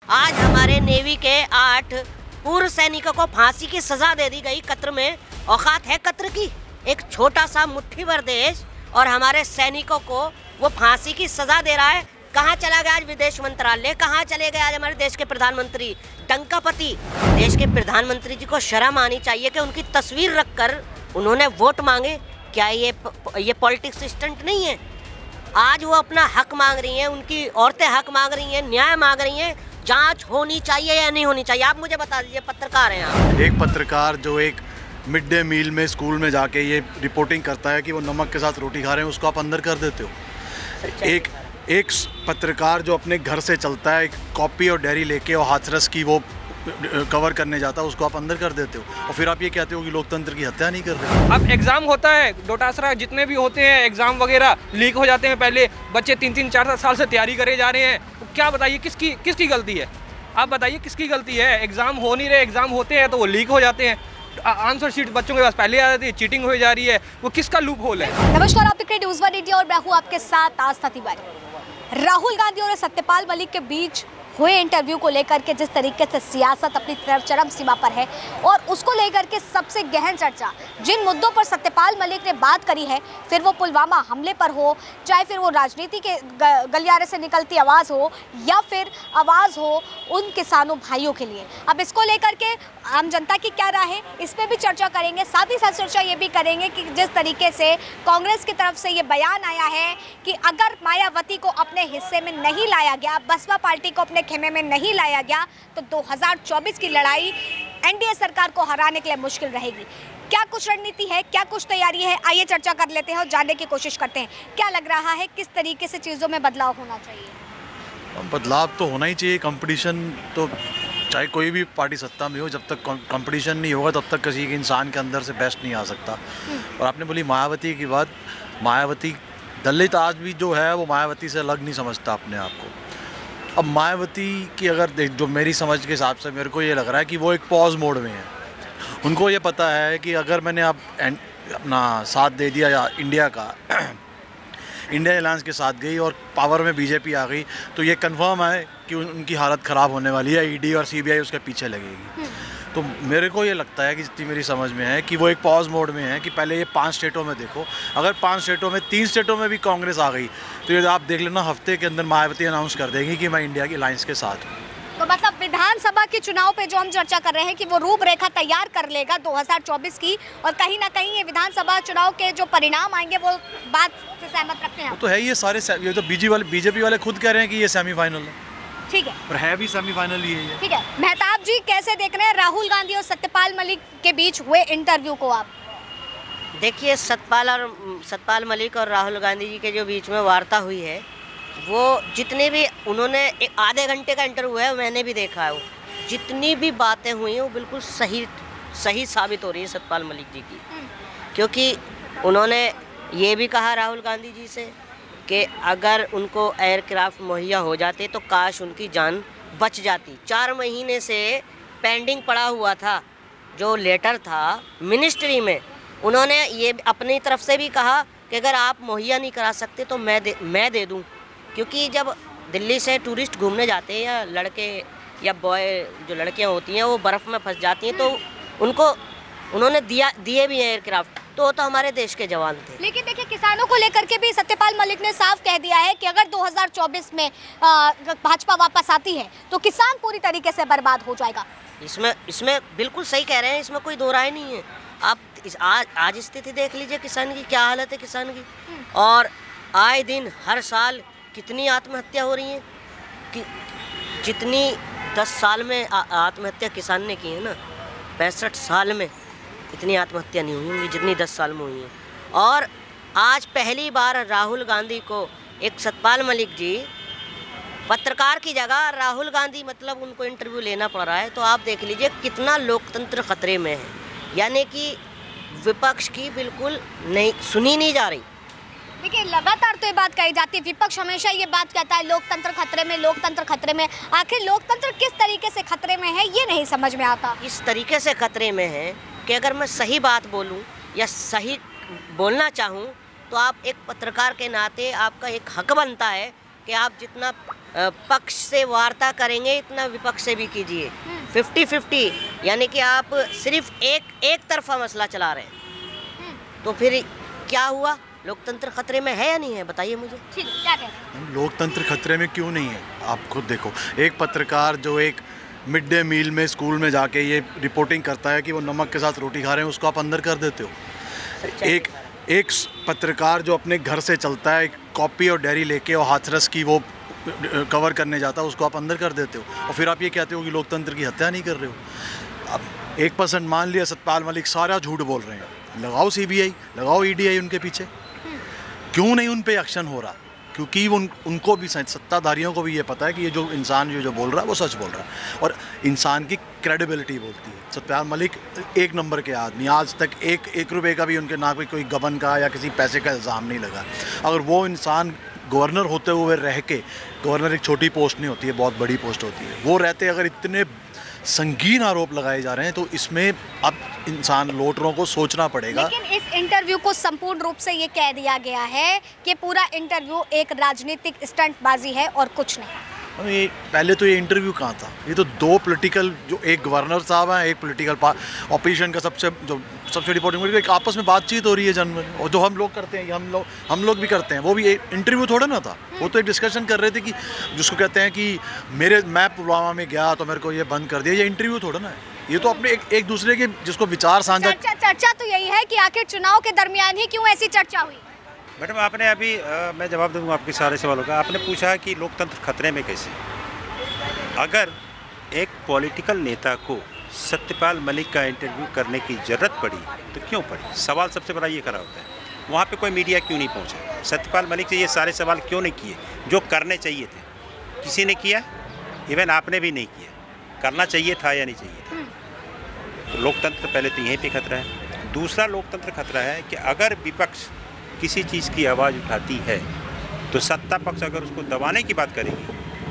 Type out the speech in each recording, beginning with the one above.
आज हमारे नेवी के 8 पूर्व सैनिकों को फांसी की सजा दे दी गई। कतर में औकात है कतर की, एक छोटा सा मुट्ठी भर देश और हमारे सैनिकों को वो फांसी की सजा दे रहा है। कहाँ चला गया आज विदेश मंत्रालय, कहाँ चले गए आज हमारे देश के प्रधानमंत्री डंकापति। देश के प्रधानमंत्री जी को शर्म आनी चाहिए कि उनकी तस्वीर रखकर उन्होंने वोट मांगे। क्या ये पॉलिटिक्स स्टंट नहीं है? आज वो अपना हक मांग रही हैं, उनकी औरतें हक मांग रही हैं, न्याय मांग रही हैं। जांच होनी चाहिए या नहीं होनी चाहिए, आप मुझे बता दीजिए। पत्रकार हैं आप। एक पत्रकार जो एक मिड डे मील में स्कूल में जाके ये रिपोर्टिंग करता है कि वो नमक के साथ रोटी खा रहे हैं, उसको आप अंदर कर देते हो। एक पत्रकार जो अपने घर से चलता है, एक कॉपी और डायरी लेके और हाथरस की वो कवर करने जाता है, उसको आप अंदर कर देते हो और फिर आप ये कहते हो कि लोकतंत्र की हत्या नहीं कर रहे। अब एग्ज़ाम होता है, डोटासरा जितने भी होते हैं एग्ज़ाम वगैरह लीक हो जाते हैं। पहले बच्चे 3-3, 4 साल से तैयारी करे जा रहे हैं। तो क्या बताइए किसकी गलती है? आप बताइए किसकी गलती है? एग्ज़ाम हो नहीं रहे, एग्ज़ाम होते हैं तो वो लीक हो जाते हैं। आंसर शीट बच्चों के पास पहले आ जाती है, चीटिंग हो जा रही है। वो किसका लूप होल है? नमस्कार, आप देख रहे हैं न्यूज़ 1 इंडिया और मैं हूँ आपके साथ आस्था तिवारी। राहुल गांधी और सत्यपाल मलिक के बीच हुए इंटरव्यू को लेकर के जिस तरीके से सियासत अपनी तरफ चरम सीमा पर है और उसको लेकर के सबसे गहन चर्चा जिन मुद्दों पर सत्यपाल मलिक ने बात करी है, फिर वो पुलवामा हमले पर हो, चाहे फिर वो राजनीति के गलियारे से निकलती आवाज़ हो या फिर आवाज़ हो उन किसानों भाइयों के लिए। अब इसको लेकर के आम जनता की क्या राय है, इस पर भी चर्चा करेंगे। साथ ही साथ चर्चा ये भी करेंगे कि जिस तरीके से कांग्रेस की तरफ से ये बयान आया है कि अगर मायावती को अपने हिस्से में नहीं लाया गया, बसपा पार्टी को अपने खेमे में नहीं लाया गया, तो 2024 की लड़ाई एनडीए सरकार को हराने के लिए मुश्किल रहेगी। क्या कुछ रणनीति है, क्या कुछ तैयारी है, आइए चर्चा कर लेते हैं और जानने की कोशिश करते हैं क्या लग रहा है, किस तरीके से चीज़ों में बदलाव होना चाहिए। बदलाव तो होना ही चाहिए। कंपटीशन तो चाहे कोई भी पार्टी सत्ता में हो, जब तक कंपटीशन नहीं होगा तब तक किसी के इंसान के अंदर से बेस्ट नहीं आ सकता। और आपने बोली मायावती की बात, मायावती दलित आज भी जो है वो मायावती से अलग नहीं समझता अपने आप को। अब मायावती की अगर जो मेरी समझ के हिसाब से मेरे को ये लग रहा है कि वो एक पॉज मोड में है। उनको ये पता है कि अगर मैंने अब अपना साथ दे दिया या इंडिया का इंडिया अलायंस के साथ गई और पावर में बीजेपी आ गई, तो ये कंफर्म है कि उनकी हालत ख़राब होने वाली है। ईडी और सीबीआई उसके पीछे लगेगी। तो मेरे को ये लगता है कि जितनी मेरी समझ में है कि वो एक पॉज मोड में है कि पहले ये 5 स्टेटों में देखो। अगर 5 स्टेटों में 3 स्टेटों में भी कांग्रेस आ गई तो ये आप देख लेना हफ्ते के अंदर मायावती अनाउंस कर देंगी कि मैं इंडिया की अलायंस के साथ हूँ। तो मतलब विधानसभा के चुनाव पे जो हम चर्चा कर रहे हैं कि वो रूपरेखा तैयार कर लेगा 2024 की, और कहीं ना कहीं ये विधानसभा चुनाव के जो परिणाम आएंगे वो बात से सहमत रखते हैं। तो है ये सारे, ये तो बीजेपी वाले खुद कह रहे हैं कि ये सेमीफाइनल है। ठीक है, और है भी सेमीफाइनल ही है। ठीक है, मेहताब जी कैसे देख रहे हैं राहुल गांधी और सत्यपाल मलिक के बीच हुए इंटरव्यू को आप? देखिए, सत्यपाल मलिक और राहुल गांधी जी के जो बीच में वार्ता हुई है, वो जितने भी उन्होंने एक आधे घंटे का इंटरव्यू है, मैंने भी देखा है। वो जितनी भी बातें हुई हैं वो बिल्कुल सही साबित हो रही है सत्यपाल मलिक जी की। क्योंकि उन्होंने ये भी कहा राहुल गांधी जी से कि अगर उनको एयरक्राफ्ट मुहैया हो जाते तो काश उनकी जान बच जाती। 4 महीने से पेंडिंग पड़ा हुआ था जो लेटर था मिनिस्ट्री में। उन्होंने ये अपनी तरफ से भी कहा कि अगर आप मुहैया नहीं करा सकते तो मैं दे दूं। क्योंकि जब दिल्ली से टूरिस्ट घूमने जाते हैं या लड़के या बॉय जो लड़कियां होती हैं वो बर्फ़ में फंस जाती हैं, तो उन्होंने दिए भी हैं एयरक्राफ्ट। तो हमारे देश के जवान थे। लेकिन देखिए, किसानों को लेकर के भी सत्यपाल मलिक ने साफ कह दिया है कि अगर 2024 में भाजपा वापस आती है तो किसान पूरी तरीके से बर्बाद हो जाएगा। इसमें बिल्कुल सही कह रहे हैं, इसमें कोई दो राय नहीं है। आप आज स्थिति देख लीजिए किसान की, क्या हालत है किसान की। और आए दिन हर साल कितनी आत्महत्या हो रही हैं कि जितनी 10 साल में आत्महत्या किसान ने की है ना, 65 साल में इतनी आत्महत्या नहीं हुई होंगी जितनी 10 साल में हुई हैं। और आज पहली बार राहुल गांधी को एक सत्यपाल मलिक जी पत्रकार की जगह राहुल गांधी मतलब उनको इंटरव्यू लेना पड़ रहा है। तो आप देख लीजिए कितना लोकतंत्र खतरे में है। यानी कि विपक्ष की बिल्कुल सुनी नहीं जा रही। देखिए, लगातार तो ये बात कही जाती है, विपक्ष हमेशा ये बात कहता है लोकतंत्र खतरे में, लोकतंत्र खतरे में। आखिर लोकतंत्र किस तरीके से खतरे में है ये नहीं समझ में आता। इस तरीके से खतरे में है कि अगर मैं सही बात बोलूं या सही बोलना चाहूं तो आप एक पत्रकार के नाते आपका एक हक बनता है कि आप जितना पक्ष से वार्ता करेंगे इतना विपक्ष से भी कीजिए। 50-50 यानी कि आप सिर्फ एक तरफा मसला चला रहे हैं, तो फिर क्या हुआ? लोकतंत्र खतरे में है या नहीं है, बताइए मुझे। ठीक, क्या कह रहे हैं? लोकतंत्र खतरे में क्यों नहीं है? आप खुद देखो, एक पत्रकार जो एक मिड डे मील में स्कूल में जाके ये रिपोर्टिंग करता है कि वो नमक के साथ रोटी खा रहे हैं, उसको आप अंदर कर देते हो। एक पत्रकार जो अपने घर से चलता है, एक कॉपी और डायरी लेके और हाथरस की वो कवर करने जाता है, उसको आप अंदर कर देते हो, और फिर आप ये कहते हो कि लोकतंत्र की हत्या नहीं कर रहे हो। अब 1% मान लिया सतपाल मलिक सारा झूठ बोल रहे हैं, लगाओ CBI, लगाओ EDI उनके पीछे। क्यों नहीं उन पे एक्शन हो रहा? क्योंकि उनको भी, सत्ताधारियों को भी ये पता है कि ये जो इंसान जो बोल रहा है वो सच बोल रहा है, और इंसान की क्रेडिबिलिटी बोलती है। सतपाल मलिक एक नंबर के आदमी, आज तक एक रुपये का भी उनके ना कोई गबन का या किसी पैसे का इल्ज़ाम नहीं लगा। अगर वो इंसान गवर्नर होते हुए रह के, गवर्नर एक छोटी पोस्ट नहीं होती है, बहुत बड़ी पोस्ट होती है, वो रहते अगर इतने संगीन आरोप लगाए जा रहे हैं तो इसमें अब इंसान लोटरों को सोचना पड़ेगा। लेकिन इस इंटरव्यू को संपूर्ण रूप से ये कह दिया गया है कि पूरा इंटरव्यू एक राजनीतिक स्टंटबाजी है और कुछ नहीं। ये पहले तो ये इंटरव्यू कहाँ था? ये तो दो पॉलिटिकल, जो एक गवर्नर साहब हैं, एक पॉलिटिकल ऑपोजिशन का सबसे रिपोर्टिंग, एक आपस में बातचीत हो रही है जनरल, और जो हम लोग करते हैं, हम लोग भी करते हैं, वो भी इंटरव्यू थोड़ा ना था। वो तो एक डिस्कशन कर रहे थे कि जिसको कहते हैं कि मैं पुलवामा में गया तो मेरे को ये बंद कर दिया, ये इंटरव्यू थोड़ा ना है। ये तो अपने एक दूसरे के जिसको विचार साझा, चर्चा तो यही है कि आखिर चुनाव के दरमियान ही क्यों ऐसी चर्चा हुई? मैडम, आपने अभी मैं जवाब दूंगा आपके सारे सवालों का। आपने पूछा कि लोकतंत्र खतरे में कैसे। अगर एक पॉलिटिकल नेता को सत्यपाल मलिक का इंटरव्यू करने की ज़रूरत पड़ी तो क्यों पड़ी? सवाल सबसे बड़ा ये खड़ा होता है, वहाँ पे कोई मीडिया क्यों नहीं पहुँचा? सत्यपाल मलिक से ये सारे सवाल क्यों नहीं किए जो करने चाहिए थे? किसी ने किया? इवन आपने भी नहीं किया। करना चाहिए था या नहीं चाहिए था? तो लोकतंत्र पहले तो यहीं पर खतरा है। दूसरा लोकतंत्र खतरा है कि अगर विपक्ष किसी चीज़ की आवाज़ उठाती है तो सत्ता पक्ष अगर उसको दबाने की बात करेगी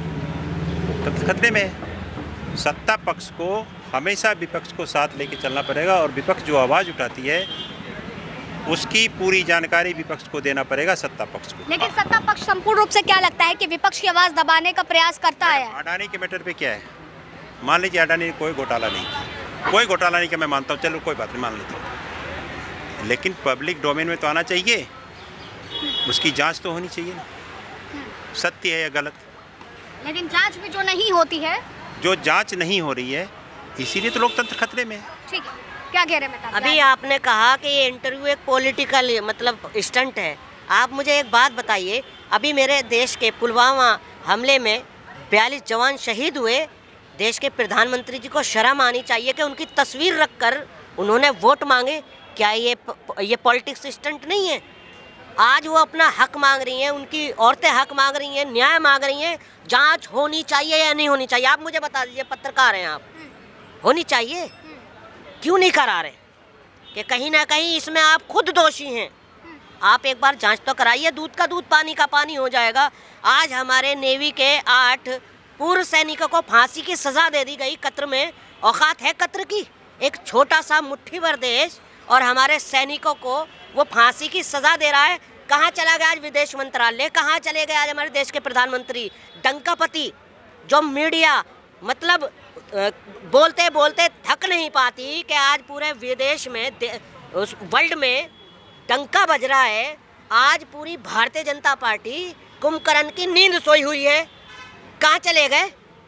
तो खतरे में है। सत्ता पक्ष को हमेशा विपक्ष को साथ लेके चलना पड़ेगा, और विपक्ष जो आवाज़ उठाती है उसकी पूरी जानकारी विपक्ष को देना पड़ेगा, सत्ता पक्ष को। लेकिन सत्ता पक्ष संपूर्ण रूप से क्या लगता है कि विपक्ष की आवाज़ दबाने का प्रयास करता है? अडानी के मैटर पे क्या है? मान लीजिए अडानी ने कोई घोटाला नहीं किया, कोई घोटाला नहीं किया, मैं मानता हूँ, चलो कोई बात नहीं, मान लेते हैं, लेकिन पब्लिक डोमेन में तो आना चाहिए, उसकी जांच तो होनी चाहिए ना, सत्य है या गलत। लेकिन जांच भी जो नहीं होती है, जो जांच नहीं हो रही है, इसीलिए तो लोकतंत्र खतरे में है। ठीक है, क्या कह रहे हैं? अभी आपने कहा कि ये इंटरव्यू एक पॉलिटिकल मतलब स्टंट है। आप मुझे एक बात बताइए, अभी मेरे देश के पुलवामा हमले में 42 जवान शहीद हुए, देश के प्रधानमंत्री जी को शर्म आनी चाहिए कि उनकी तस्वीर रखकर उन्होंने वोट मांगे। क्या ये पॉलिटिक्स स्टंट नहीं है? आज वो अपना हक मांग रही हैं, उनकी औरतें हक मांग रही हैं, न्याय मांग रही हैं, जांच होनी चाहिए या नहीं होनी चाहिए? आप मुझे बता दीजिए, पत्रकार हैं आप, होनी चाहिए? क्यों नहीं करा रहे? कि कहीं ना कहीं इसमें आप खुद दोषी हैं। आप एक बार जांच तो कराइए, दूध का दूध पानी का पानी हो जाएगा। आज हमारे नेवी के 8 पूर्व सैनिकों को फांसी की सज़ा दे दी गई कतर में। औकात है कतर की? एक छोटा सा मुट्ठी भर देश और हमारे सैनिकों को वो फांसी की सज़ा दे रहा है। कहाँ चला गया आज विदेश मंत्रालय? कहाँ चले गए आज हमारे देश के प्रधानमंत्री? डंकापति जो मीडिया मतलब बोलते बोलते थक नहीं पाती कि आज पूरे विदेश में उस वर्ल्ड में डंका बज रहा है। आज पूरी भारतीय जनता पार्टी कुंभकर्ण की नींद सोई हुई है। कहाँ चले गए?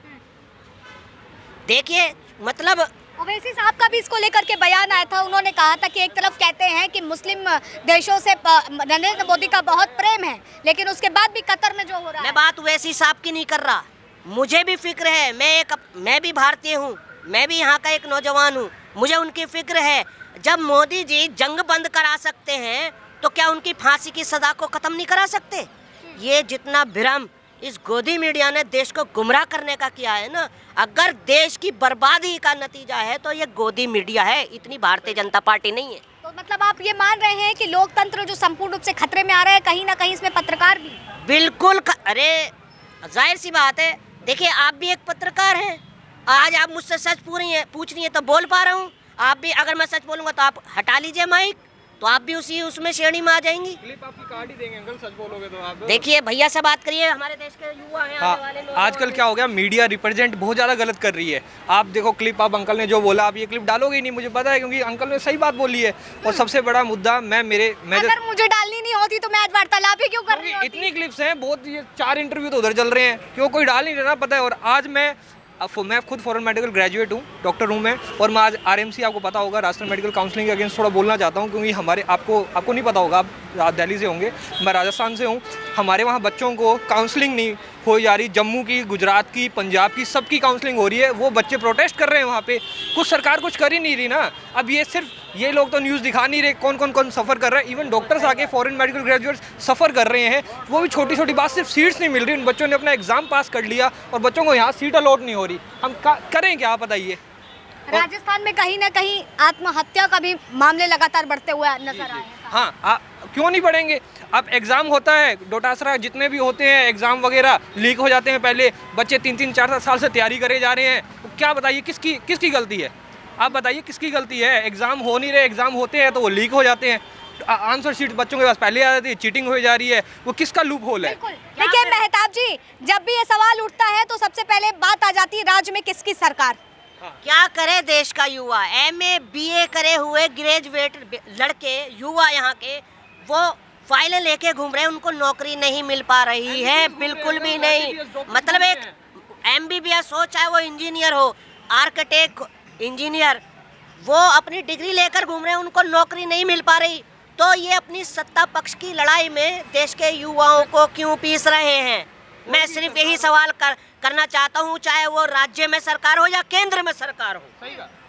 देखिए मतलब ओवैसी साहब का भी इसको लेकर के बयान आया था। उन्होंने कहा था कि एक तरफ कहते हैं कि मुस्लिम देशों से नरेंद्र मोदी का बहुत प्रेम है, लेकिन उसके बाद भी कतर में जो हो रहा है। मैं बात ओवैसी साहब की नहीं कर रहा, मुझे भी फिक्र है। मैं भी भारतीय हूँ, मैं भी यहाँ का एक नौजवान हूँ, मुझे उनकी फिक्र है। जब मोदी जी जंग बंद करा सकते हैं तो क्या उनकी फांसी की सज़ा को ख़त्म नहीं करा सकते? ये जितना भ्रम इस गोदी मीडिया ने देश को गुमराह करने का किया है ना, अगर देश की बर्बादी का नतीजा है तो ये गोदी मीडिया है, इतनी भारतीय जनता पार्टी नहीं है। तो मतलब आप ये मान रहे हैं कि लोकतंत्र जो संपूर्ण रूप से खतरे में आ रहा है, कहीं ना कहीं इसमें पत्रकार भी? बिल्कुल अरे जाहिर सी बात है। देखिए आप भी एक पत्रकार हैं, आज आप मुझसे सच पूछ रही हैं तो बोल पा रहा हूँ। आप भी अगर मैं सच बोलूँगा तो आप हटा लीजिए माइक, तो आप भी उसी उसमें श्रेणी में आ जाएंगी। क्लिप आपकी काट ही देंगे अंकल, सच बोलोगे तो आप। देखिए भैया से बात करिए, हमारे देश के युवा हैं, आने वाले हाँ, आजकल क्या हो गया, मीडिया रिप्रेजेंट बहुत ज़्यादा गलत कर रही है। आप देखो क्लिप, आप अंकल ने जो बोला, आप ये क्लिप डालोगे ही नहीं, मुझे पता है, क्योंकि अंकल ने सही बात बोली है। और सबसे बड़ा मुद्दा, अगर मुझे डालनी नहीं होती तो मैं आज वार्तालाप ही क्यों कर रही होती? इतनी क्लिप्स हैं बहुत, ये 4 इंटरव्यू तो उधर चल रहे हैं, क्यों कोई डाल नहीं रहा, पता है। और आज मैं खुद फॉरेन मेडिकल ग्रेजुएट हूँ, डॉक्टर हूँ मैं, और मैं आज आरएमसी, आपको पता होगा, राष्ट्रीय मेडिकल काउंसलिंग के अगेंस्ट थोड़ा बोलना चाहता हूँ, क्योंकि हमारे आपको नहीं पता होगा, आप दिल्ली से होंगे, मैं राजस्थान से हूँ। हमारे वहाँ बच्चों को काउंसलिंग नहीं हो जा रही, जम्मू की, गुजरात की, पंजाब की, सबकी काउंसलिंग हो रही है। वो बच्चे प्रोटेस्ट कर रहे हैं वहाँ पे, कुछ सरकार कुछ कर ही नहीं रही ना। अब ये सिर्फ ये लोग तो न्यूज़ दिखा नहीं रहे कौन सफ़र कर रहा है। इवन डॉक्टर्स आके फॉरेन मेडिकल ग्रेजुएट्स सफ़र कर रहे हैं, वो भी छोटी छोटी बात, सिर्फ सीट्स नहीं मिल रही। उन बच्चों ने अपना एग्जाम पास कर लिया और बच्चों को यहाँ सीट अलॉट नहीं हो रही। हम करें क्या, आप बताइए। राजस्थान में कहीं ना कहीं आत्महत्या का भी मामले लगातार बढ़ते हुए नजर आए हैं। हाँ, क्यों नहीं बढ़ेंगे। अब एग्ज़ाम होता है, डोटासरा जितने भी होते हैं एग्ज़ाम वगैरह लीक हो जाते हैं, पहले बच्चे 3-3, 4-4 साल से तैयारी करे जा रहे हैं। तो क्या बताइए किसकी गलती है? आप बताइए किसकी गलती है? एग्ज़ाम हो नहीं रहे, एग्ज़ाम होते हैं तो वो लीक हो जाते हैं, आंसर शीट बच्चों के पास पहले आ जाती है, चीटिंग हो जा रही है, वो किसका लूप होल है? देखिए मेहताब जी, जब भी ये सवाल उठता है तो सबसे पहले बात आ जाती है राज्य में किसकी सरकार। क्या करे देश का युवा, MA BA करे हुए ग्रेजुएट लड़के, युवा यहाँ के, वो फाइलें लेके घूम रहे हैं, उनको नौकरी नहीं मिल पा रही है, बिल्कुल भी नहीं। मतलब एक MBBS हो, चाहे वो इंजीनियर हो, आर्किटेक्ट, इंजीनियर, वो अपनी डिग्री लेकर घूम रहे हैं, उनको नौकरी नहीं मिल पा रही। तो ये अपनी सत्ता पक्ष की लड़ाई में देश के युवाओं को क्यों पीस रहे हैं? मैं सिर्फ यही सवाल करना चाहता हूँ, चाहे वो राज्य में सरकार हो या केंद्र में सरकार हो।